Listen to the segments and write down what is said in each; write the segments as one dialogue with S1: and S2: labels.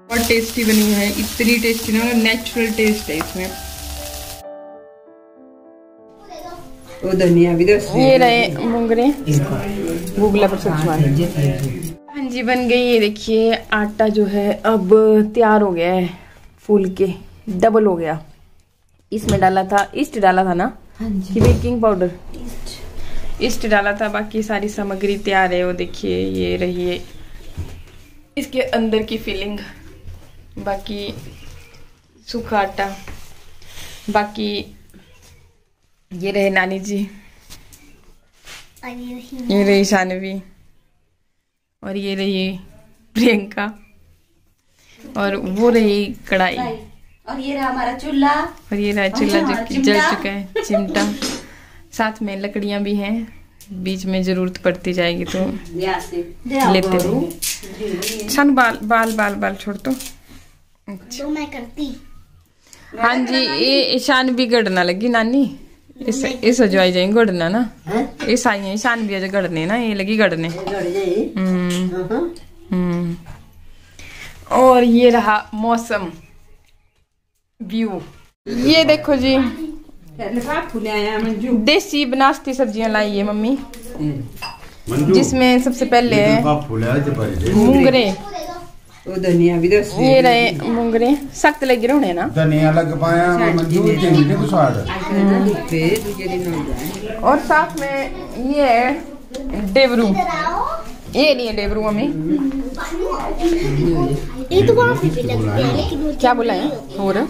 S1: और टेस्टी बनी है, इतनी टेस्टी ना, नेचुरल टेस्ट है इसमें।
S2: वो धनिया भी
S1: ये रहे मुंगरे, गूगला पर सब्जी। हाँ जी बन गई। ये देखिए आटा जो है अब तैयार हो गया है, फूल के डबल हो गया। इसमें डाला था, ईस्ट डाला था ना कि बेकिंग पाउडर, ईस्ट डाला था। बाकी सारी सामग्री तैयार है। वो देखिए ये रही है इसके अंदर की फिलिंग, बाकी सूखा आटा, बाकी ये रहे नानी जी, ये रही शानवी, और ये रही प्रियंका, और वो रही कढ़ाई,
S3: और ये रहा हमारा चूल्हा,
S1: और ये रहा चूल्हा जो कि जल चुका है, चिमटा। साथ में लकड़ियां भी हैं, बीच में जरूरत पड़ती जाएगी तो लेते रहेंगे। शान बाल बाल बाल बाल छोड़ तो।
S3: तो मैं करती।
S1: हाँ जी ये शान भी गड़ना लगी नानी, इस जो आई जाएंगे गड़ना ना, इस आई है शान भी अजय गड़ने ना, ये लगी गड़ने। और ये रहा मौसम व्यू। ये देखो जी देसी बनास्ती सब्जियां लाई है मम्मी, जिसमें सबसे पहले है मुंगरे,
S2: धनिया भी
S1: ये रहे मुंगरे, सख्त लग रहे होने ना,
S4: धनिया लग पाया
S1: और साथ में ये है डेवरू, ये नहीं है डेवरू मम्मी,
S3: ये तो लेकिन
S1: क्या बोला है और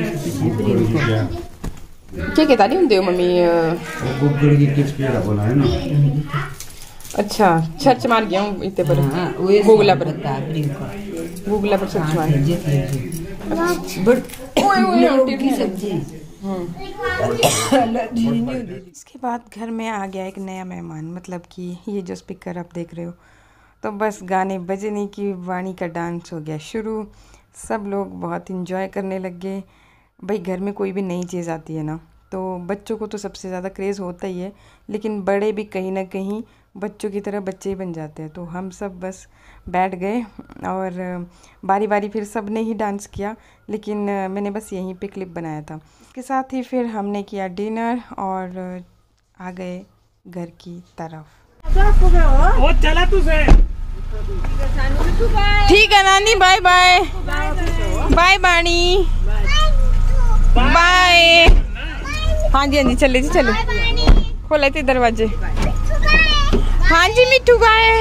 S1: क्या कहता नहीं होंगे मम्मी, अच्छा छर्च मार गया हूँ इतने पर, गूगला पर, गूगला पर सर्च मार। इसके बाद घर में आ गया एक नया मेहमान, मतलब कि ये जो स्पीकर आप देख रहे हो, तो बस गाने बजने की वाणी का डांस हो गया शुरू। सब लोग बहुत इंजॉय करने लग गए। भाई घर में कोई भी नई चीज़ आती है ना, तो बच्चों को तो सबसे ज़्यादा क्रेज़ होता ही है, लेकिन बड़े भी कहीं ना कहीं बच्चों की तरह बच्चे ही बन जाते हैं। तो हम सब बस बैठ गए और बारी बारी फिर सब ने ही डांस किया, लेकिन मैंने बस यहीं पे क्लिप बनाया था। इसके साथ ही फिर हमने किया डिनर और आ गए घर की तरफ।
S4: वो चला तुझे
S1: ठीक है नानी, bye bye, bye Bani, bye. हाँ जी हाँ जी चले जी चले, खोले थे दरवाजे। हाँ जी मिट्टू बाय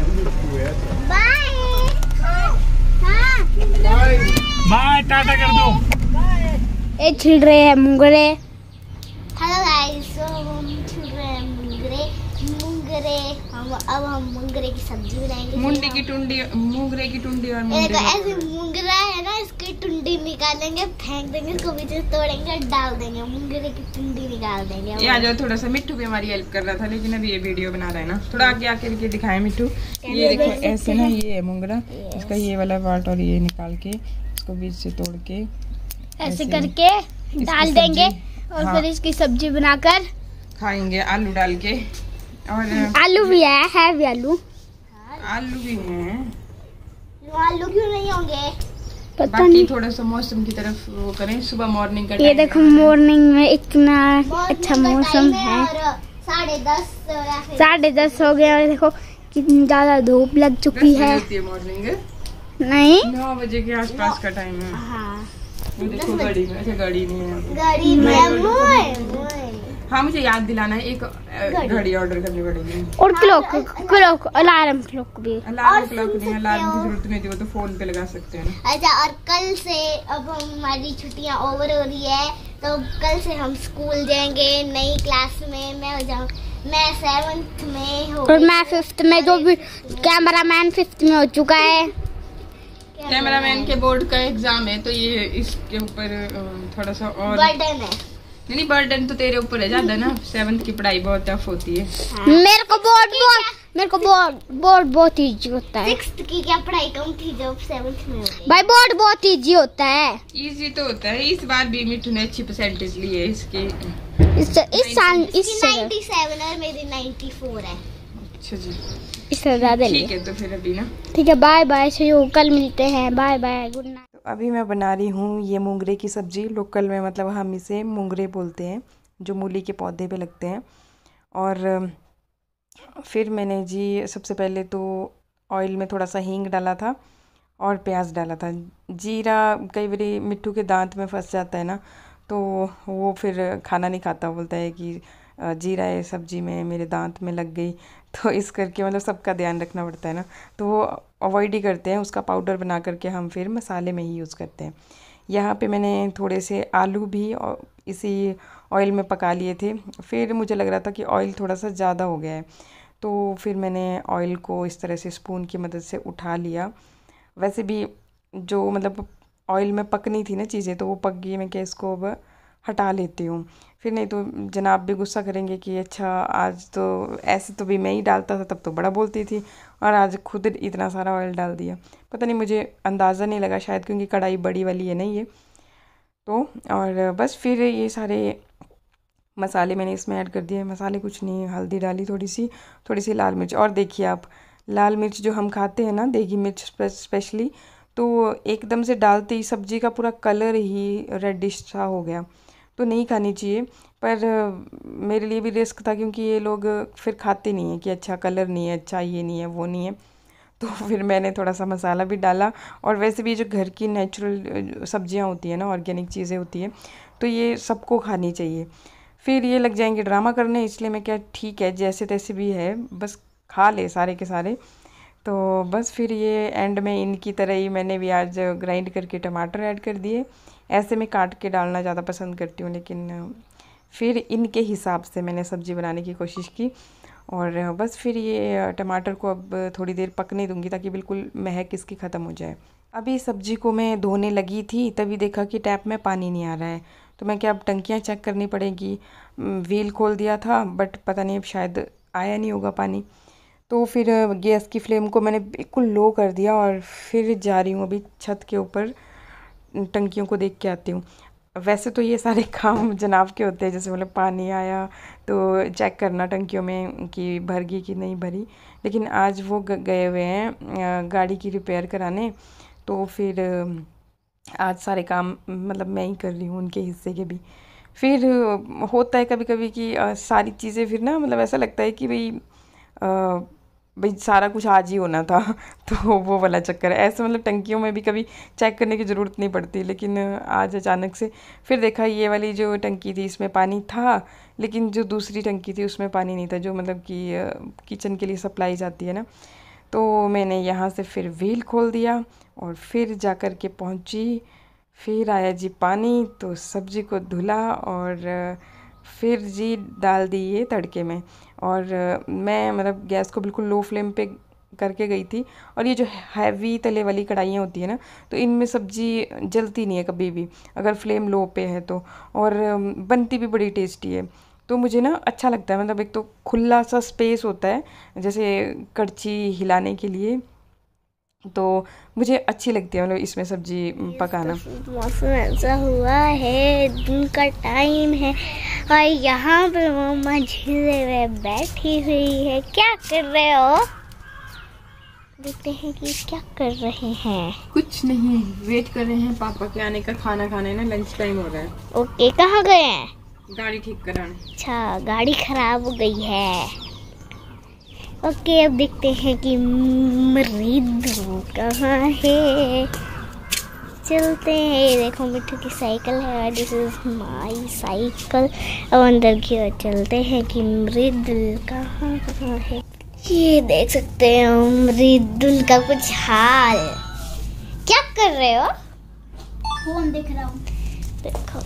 S4: बाय, टाटा कर दो।
S3: ये छिल रहे हैं मुंगरे। हेलो गाइस, हम छिल रहे हैं मुंगरे। अब हम मुंगरे की सब्जी बनाएंगे।
S1: मुंडी की टुंडी, मुंगरे की टुंडी और
S3: मुंगरे। ऐसे मुंगरा है ना, इसकी टुंडी निकालेंगे, फेंक देंगे, इसको बीच से तोड़ेंगे, डाल देंगे, मुंगरे की टुंडी निकाल देंगे।
S1: ये आ जाओ, थोड़ा सा मिट्टू भी हमारी हेल्प कर रहा था, लेकिन अभी ये वीडियो बना रहा है ना, थोड़ा आगे आके के दिखाए मिट्टू। ये देखो ऐसे ना, ये है मुंगरा, इसका ये वाला पार्ट, और ये निकाल के इसको बीच से तोड़ के
S3: ऐसे करके डाल देंगे, और फिर इसकी सब्जी बनाकर
S1: खाएंगे आलू डाल के। और
S3: आलू भी है भी आलू
S1: भी हैं,
S3: आलू क्यों नहीं होंगे पता
S1: बाकी
S3: नहीं।
S1: थोड़ा सा मौसम की तरफ वो करें, सुबह मॉर्निंग का
S3: ये देखो मॉर्निंग में इतना अच्छा मौसम है, 10:30 हो गया, और देखो कितनी ज्यादा धूप लग चुकी है।
S1: मॉर्निंग
S3: नहीं
S1: 9 बजे के आसपास का टाइम है।
S3: हाँ
S1: वो देखो गाड़ी में, अच्छा गाड़ी नहीं है,
S3: गाड़ी में।
S1: हाँ मुझे याद दिलाना है, एक घड़ी ऑर्डर करनी पड़ेगी,
S3: और क्लॉक अलार्म क्लॉक भी।
S1: अलार्म क्लॉक नहीं, अलार्म की जरूरत नहीं थी, वो तो फोन पे लगा सकते हैं ना।
S3: अच्छा, और कल से अब हमारी छुट्टियां ओवर हो रही है, तो कल से हम स्कूल जाएंगे नई क्लास में। मैं 7th में हो, और मैं 5th में, जो भी कैमरामैन 5th में हो चुका है।
S1: कैमरामैन के बोर्ड का एग्जाम है, तो ये इसके ऊपर थोड़ा सा और
S3: बर्डन है।
S1: नहीं बर्डन तो तेरे ऊपर है ज्यादा ना, 7th की पढ़ाई बहुत टफ होती है।
S3: हाँ। मेरे को बोर्ड बहुत इजी होता है। 6th की क्या पढ़ाई कम थी जब 7th में हो गई। भाई बोर्ड बहुत इजी होता है।
S1: इजी तो होता है, इस बार भी मिठू ने अच्छी परसेंटेज ली है इसकी।
S3: इस साल 97 और मेरी 94 है।
S1: अच्छा जी।
S3: इससे ज़्यादा
S1: ठीक है, तो फिर अभी ना
S3: ठीक है, बाय बाय, सी यू, कल मिलते हैं, बाय बाय, गुड नाइट।
S1: तो अभी मैं बना रही हूँ ये मूंगरे की सब्ज़ी। लोकल में मतलब हम इसे मूंगरे बोलते हैं, जो मूली के पौधे पे लगते हैं। और फिर मैंने जी सबसे पहले तो ऑयल में थोड़ा सा हींग डाला था और प्याज डाला था। जीरा कई बार मिट्टू के दांत में फंस जाता है ना, तो वो फिर खाना नहीं खाता, बोलता है कि जीरा है सब्जी में, मेरे दांत में लग गई। तो इस करके मतलब सबका ध्यान रखना पड़ता है ना, तो वो अवॉइड ही करते हैं। उसका पाउडर बना करके हम फिर मसाले में ही यूज़ करते हैं। यहाँ पे मैंने थोड़े से आलू भी इसी ऑयल में पका लिए थे। फिर मुझे लग रहा था कि ऑयल थोड़ा सा ज़्यादा हो गया है, तो फिर मैंने ऑयल को इस तरह से स्पून की मदद से उठा लिया। वैसे भी जो मतलब ऑयल में पकनी थी ना चीज़ें, तो वो पक गई। मैं क्या इसको अब हटा लेती हूँ, फिर नहीं तो जनाब भी गुस्सा करेंगे कि अच्छा आज तो ऐसे तो भी मैं ही डालता था, तब तो बड़ा बोलती थी, और आज खुद इतना सारा ऑयल डाल दिया। पता नहीं, मुझे अंदाज़ा नहीं लगा, शायद क्योंकि कढ़ाई बड़ी वाली है नहीं ये तो। और बस फिर ये सारे मसाले मैंने इसमें ऐड कर दिए। मसाले कुछ नहीं, हल्दी डाली थोड़ी सी लाल मिर्च। और देखिए आप, लाल मिर्च जो हम खाते हैं ना, देगी मिर्च स्पेशली, तो एकदम से डालते ही सब्जी का पूरा कलर ही रेडिश सा हो गया, तो नहीं खानी चाहिए। पर मेरे लिए भी रिस्क था, क्योंकि ये लोग फिर खाते नहीं हैं कि अच्छा कलर नहीं है, अच्छा ये नहीं है, वो नहीं है। तो फिर मैंने थोड़ा सा मसाला भी डाला। और वैसे भी जो घर की नेचुरल सब्जियां होती हैं ना, ऑर्गेनिक चीज़ें होती हैं, तो ये सबको खानी चाहिए। फिर ये लग जाएंगे ड्रामा करने, इसलिए मैं क्या ठीक है जैसे तैसे भी है, बस खा ले सारे के सारे। तो बस फिर ये एंड में इनकी तरह ही मैंने भी आज ग्राइंड करके टमाटर ऐड कर दिए। ऐसे मैं काट के डालना ज़्यादा पसंद करती हूँ, लेकिन फिर इनके हिसाब से मैंने सब्ज़ी बनाने की कोशिश की। और बस फिर ये टमाटर को अब थोड़ी देर पकने दूँगी, ताकि बिल्कुल महक इसकी ख़त्म हो जाए। अभी सब्ज़ी को मैं धोने लगी थी, तभी देखा कि टैप में पानी नहीं आ रहा है। तो मैं क्या अब टंकियाँ चेक करनी पड़ेगी। व्हील खोल दिया था, बट पता नहीं अब शायद आया नहीं होगा पानी। तो फिर गैस की फ्लेम को मैंने बिल्कुल लो कर दिया, और फिर जा रही हूँ अभी छत के ऊपर, टंकियों को देख के आती हूँ। वैसे तो ये सारे काम जनाब के होते हैं, जैसे मतलब पानी आया तो चेक करना टंकियों में कि भर गई कि नहीं भरी, लेकिन आज वो गए हुए हैं गाड़ी की रिपेयर कराने। तो फिर आज सारे काम मतलब मैं ही कर रही हूँ, उनके हिस्से के भी। फिर होता है कभी कभी कि सारी चीज़ें फिर ना मतलब ऐसा लगता है कि भाई सारा कुछ आज ही होना था। तो वो वाला चक्कर है ऐसे, मतलब टंकियों में भी कभी चेक करने की ज़रूरत नहीं पड़ती, लेकिन आज अचानक से फिर देखा ये वाली जो टंकी थी इसमें पानी था, लेकिन जो दूसरी टंकी थी उसमें पानी नहीं था, जो मतलब कि किचन के लिए सप्लाई जाती है ना। तो मैंने यहाँ से फिर व्हील खोल दिया और फिर जा कर के पहुँची। फिर आया जी पानी, तो सब्ज़ी को धुला और फिर जी डाल दी ये तड़के में। और मैं मतलब गैस को बिल्कुल लो फ्लेम पे करके गई थी। और ये जो हैवी तले वाली कढ़ाइयाँ होती है ना, तो इनमें सब्ज़ी जलती नहीं है कभी भी अगर फ्लेम लो पे है तो, और बनती भी बड़ी टेस्टी है। तो मुझे ना अच्छा लगता है, मतलब एक तो खुला सा स्पेस होता है जैसे कड़छी हिलाने के लिए, तो मुझे अच्छी लगती है मतलब इसमें सब्जी पकाना।
S3: मौसम ऐसा हुआ है, दिन का टाइम है और यहाँ पे मम्मा झीले में बैठी हुई है। क्या कर रहे हो? देखते हैं कि क्या कर रहे हैं।
S1: कुछ नहीं, वेट कर रहे हैं पापा के आने का, खाना खाने ना लंच टाइम हो रहा है।
S3: ओके, कहाँ गए हैं?
S1: गाड़ी ठीक कराने।
S3: अच्छा, गाड़ी खराब हो गई है। ओके, अब देखते हैं कि मृदु कहाँ है। चलते हैं। ये देखो मिट्टू की साइकिल है, दिस इज माय साइकिल। अब अंदर की ओर चलते हैं कि मृदुल कहाँ है। ये देख सकते हैं मृदुल का कुछ हाल। क्या कर रहे हो? फोन देख रहा हूँ। देखो,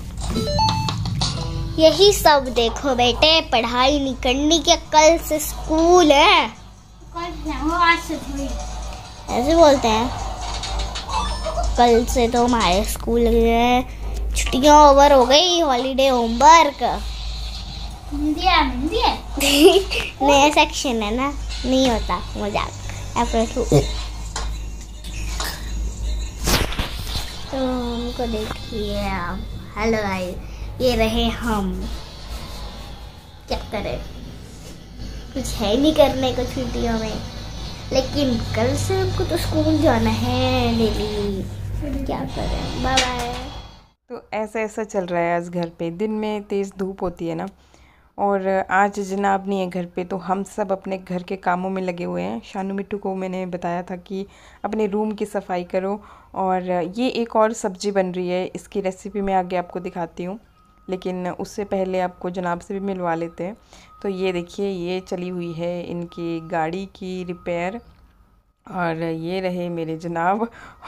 S3: यही सब देखो बेटे, पढ़ाई नहीं करनी क्या? कल से स्कूल है। आज से थोड़ी ऐसे बोलते हैं। कल से तो हमारे स्कूल में छुट्टियां ओवर हो गई, हॉलीडे होमवर्क। नया सेक्शन है ना, नहीं होता मजाक। तो हमको देखिए, हेलो गाइस, ये रहे हम। क्या करें, कुछ है नहीं करने को छुट्टियों में, लेकिन कल से हमको तो स्कूल जाना है डेली, फिर क्या करें। Bye bye.
S1: तो ऐसा चल रहा है आज घर पे। दिन में तेज़ धूप होती है ना, और आज जनाब नहीं है घर पे, तो हम सब अपने घर के कामों में लगे हुए हैं। शानू मिट्टू को मैंने बताया था कि अपने रूम की सफाई करो, और ये एक और सब्ज़ी बन रही है, इसकी रेसिपी मैं आगे आपको दिखाती हूँ, लेकिन उससे पहले आपको जनाब से भी मिलवा लेते हैं। तो ये देखिए, ये चली हुई है इनकी गाड़ी की रिपेयर, और ये रहे मेरे जनाब।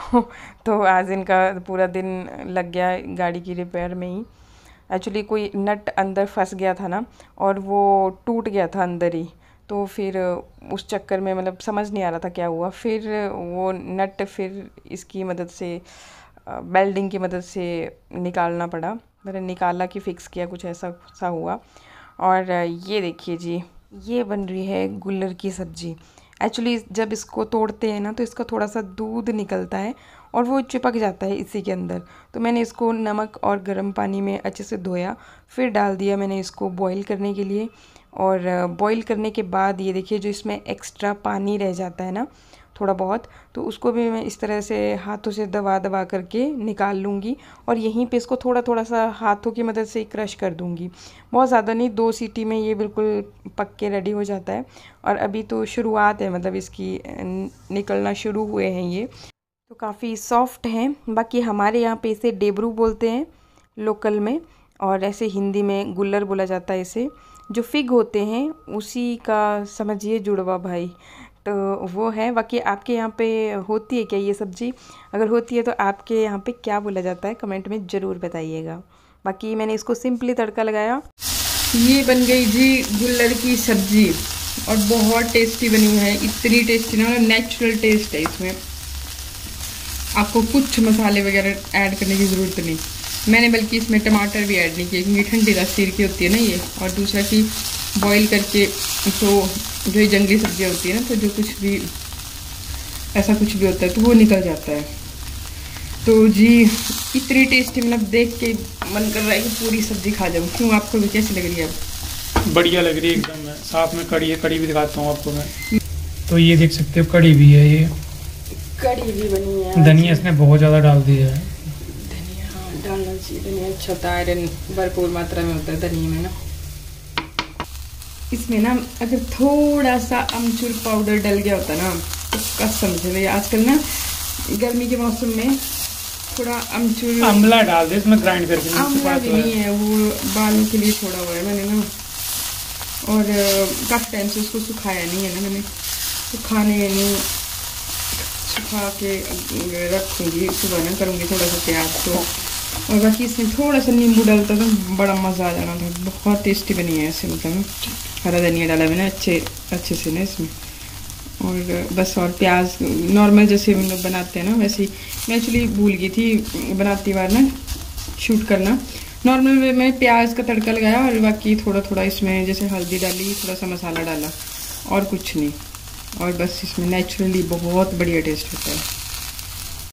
S1: तो आज इनका पूरा दिन लग गया गाड़ी की रिपेयर में ही। एक्चुअली कोई नट अंदर फंस गया था ना, और वो टूट गया था अंदर ही, तो फिर उस चक्कर में मतलब समझ नहीं आ रहा था क्या हुआ। फिर वो नट फिर इसकी मदद से, वेल्डिंग की मदद से निकालना पड़ा। मैंने निकाला कि फ़िक्स किया, कुछ ऐसा सा हुआ। और ये देखिए जी, ये बन रही है गुल्लर की सब्ज़ी। एक्चुअली जब इसको तोड़ते हैं ना, तो इसका थोड़ा सा दूध निकलता है और वो चिपक जाता है इसी के अंदर। तो मैंने इसको नमक और गर्म पानी में अच्छे से धोया, फिर डाल दिया मैंने इसको बॉईल करने के लिए। और बॉईल करने के बाद ये देखिए, जो इसमें एक्स्ट्रा पानी रह जाता है ना थोड़ा बहुत, तो उसको भी मैं इस तरह से हाथों से दबा दबा करके निकाल लूँगी, और यहीं पे इसको थोड़ा थोड़ा सा हाथों की मदद से क्रश कर दूँगी। बहुत ज़्यादा नहीं, 2 सीटी में ये बिल्कुल पक के रेडी हो जाता है। और अभी तो शुरुआत है, मतलब इसकी निकलना शुरू हुए हैं ये, तो काफ़ी सॉफ्ट हैं। बाकी हमारे यहाँ पे इसे डेबरू बोलते हैं लोकल में, और ऐसे हिंदी में गुल्लर बोला जाता है इसे। जो फिग होते हैं उसी का समझिए जुड़वा भाई, तो वो है। बाकी आपके यहाँ पे होती है क्या ये सब्ज़ी? अगर होती है तो आपके यहाँ पे क्या बोला जाता है, कमेंट में ज़रूर बताइएगा। बाकी मैंने इसको सिंपली तड़का लगाया।
S2: ये बन गई जी गुल्लर की सब्जी, और बहुत टेस्टी बनी है। इतनी टेस्टी ना, नेचुरल टेस्ट है इसमें, आपको कुछ मसाले वगैरह ऐड करने की ज़रूरत नहीं। मैंने बल्कि इसमें टमाटर भी ऐड नहीं किए, क्योंकि ठंडी रास्तीर की होती है ना ये। और दूसरा कि बॉईल करके, तो जो ये जंगली सब्जियाँ होती है ना, तो जो कुछ भी ऐसा कुछ भी होता है तो वो निकल जाता है। तो जी इतनी टेस्टी, मतलब देख के मन कर रहा है कि पूरी सब्जी खा जाऊँ। क्यों, आपको भी कैसी लग रही है? अब
S4: बढ़िया लग रही है एकदम। है साथ में कड़ी है, कड़ी भी दिखाता हूँ आपको मैं। तो ये देख सकते हो, कड़ी भी है, ये
S2: कड़ी भी बनी है।
S4: धनिया इसने बहुत ज़्यादा डाल दिया है।
S2: धनिया डालना चाहिए, धनिया अच्छा होता है, आयरन भरपूर मात्रा में होता है धनिया में ना। इसमें ना अगर थोड़ा सा अमचूर पाउडर डल गया होता ना, तो कसम से भैया, आजकल ना गर्मी के मौसम में थोड़ा अमचूर,
S4: आंवला डाल दे इसमें ग्राइंड करके।
S2: आंवला भी नहीं है, वो बालों के लिए छोड़ा हुआ है मैंने ना, और काफ़ी टाइम से उसको सुखाया नहीं है ना मैंने, तो खाने नहीं सुखा के रखूँगी, सुबह ना करूँगी थोड़ा सा प्याज को। और बाकी इसमें थोड़ा सा नींबू डालता तो बड़ा मज़ा आ जाना था। बहुत टेस्टी बनी है ऐसे, मतलब हरा धनिया डाला मैंने अच्छे से ना इसमें। और बस, और प्याज नॉर्मल जैसे हम लोग बनाते हैं ना, वैसे ही। मैं एक्चुअली भूल गई थी बनाती बार ना शूट करना। नॉर्मल वे में प्याज का तड़का लगाया, और बाकी थोड़ा थोड़ा इसमें जैसे हल्दी डाली, थोड़ा सा मसाला डाला, और कुछ नहीं। और बस इसमें नेचुरली बहुत बढ़िया टेस्ट होता है।